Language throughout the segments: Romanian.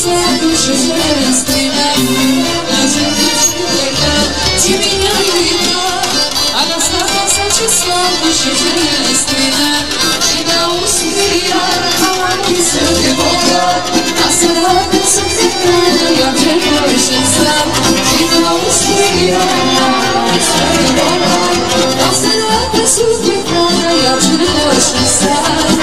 душе стреляй, даже ты меня видела, а остался числа душе стреляй, тебя усмирила, а не согревала, а сорваться цветная, я вже больше сам, тебя усмирила, а не согревала, а сорваться цветная, я вже больше сам.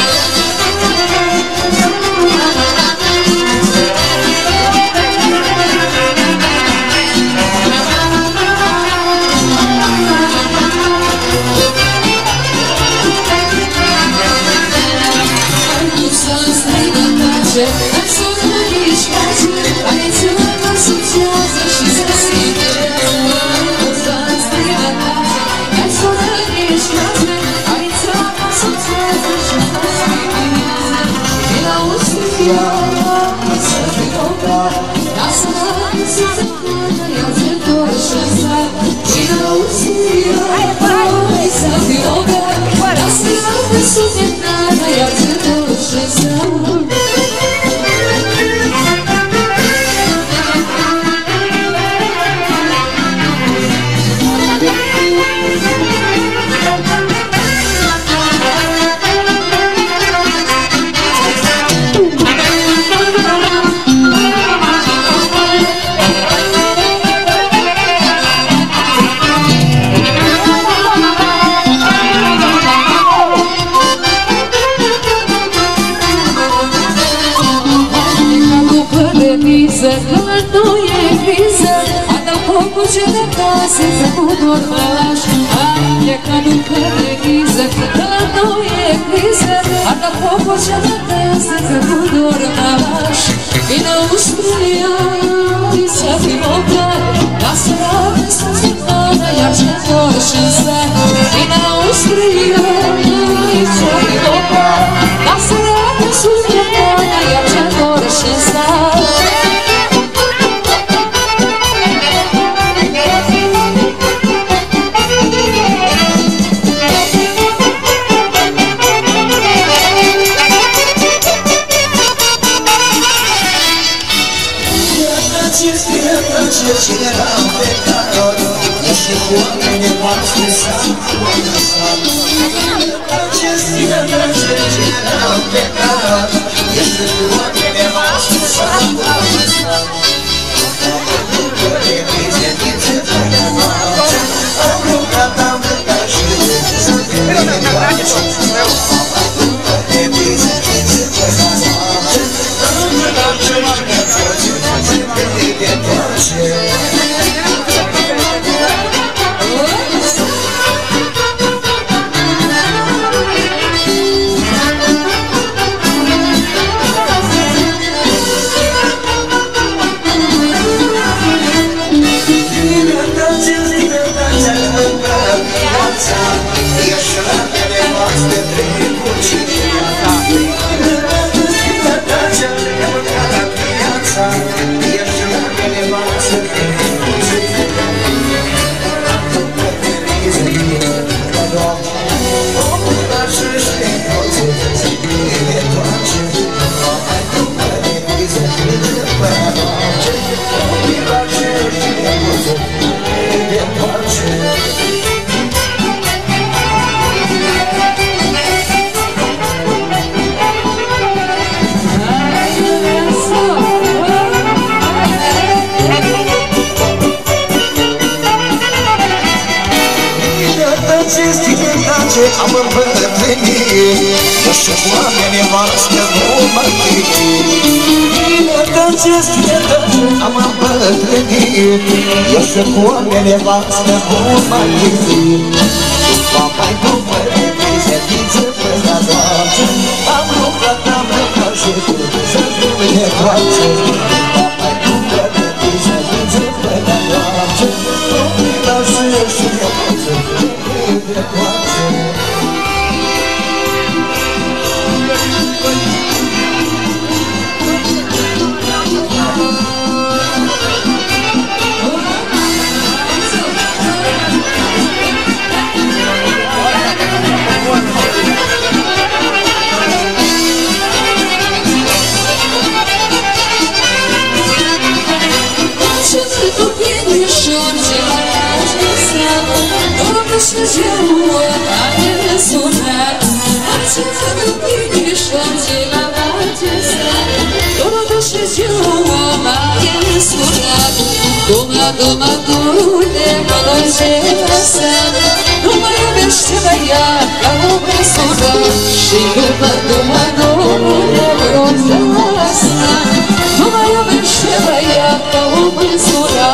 Am îmbătrânit, eu și oamenii voastre numai Iertăceți, am îmbătrânit, eu și oamenii voastre numai Va mai după reprezentiță până doamne Am lucrat și tu să-ți dumne toate Va mai după reprezentiță până doamne Nu-mi lasă și eu să dumne toate Doма, dule, mă logeasă, nu mă iubește băiata, o măsură. Și duma, dule, mă logeasă, nu mă iubește băiata, o măsură.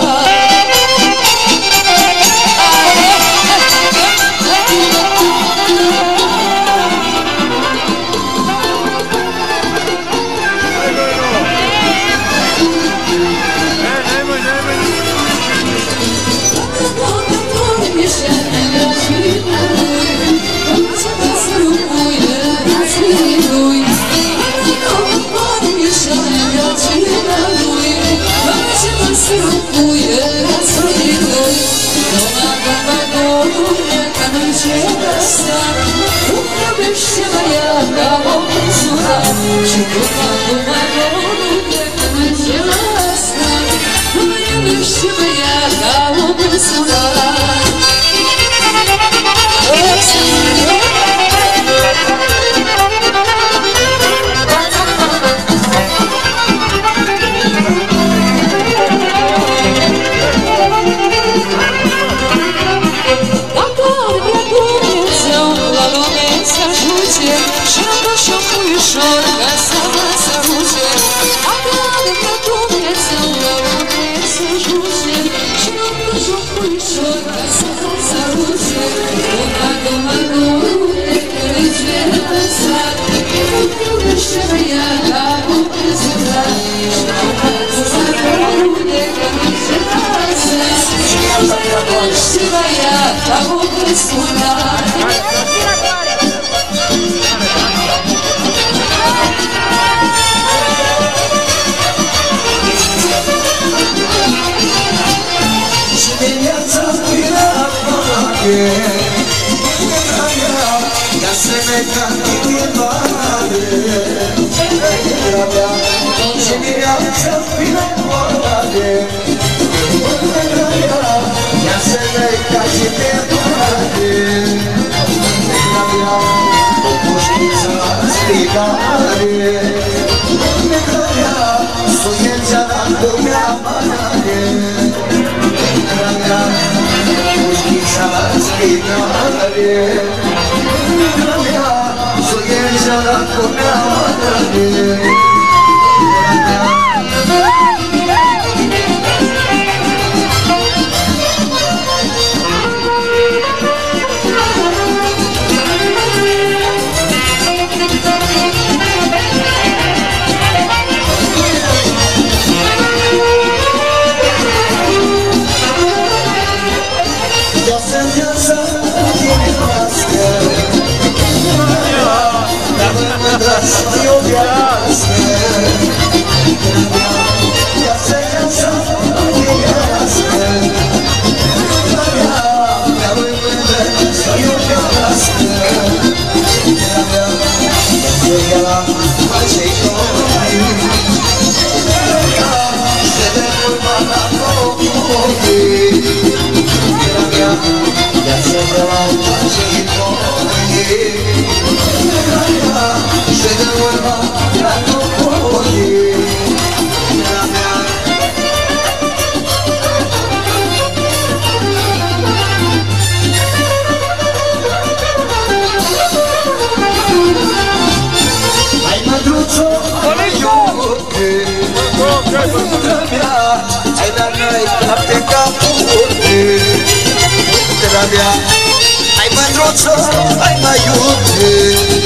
Ai mândruță, ai mai iute,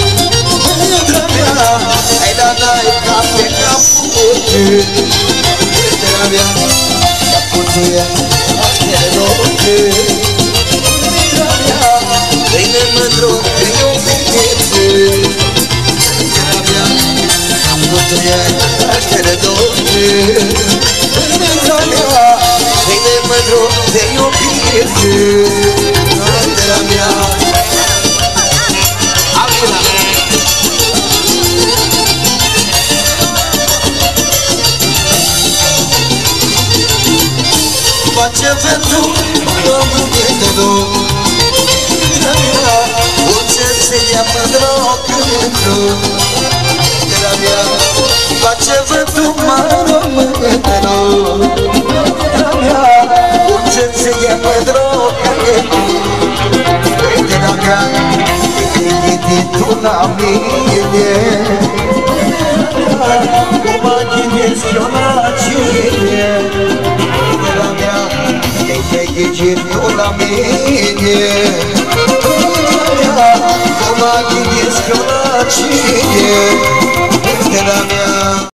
mândră mea, ai la n-ai ca pe capute. Mândră mea, caputuie, aștere note. Mândră mea, vei mândru, te iubite. Mândră mea, caputuie, aștere note. Mândră mea, vei mândru, te iubite. Mândră mea, face pentru pământ de dor. mândră cântu Fetera mea, face vântul mare mândră Fetera mea, cum se e mândră cântu Fetera mea, te tu la mine Cum mă gândesc eu la cine Fetera mea, te tu la mine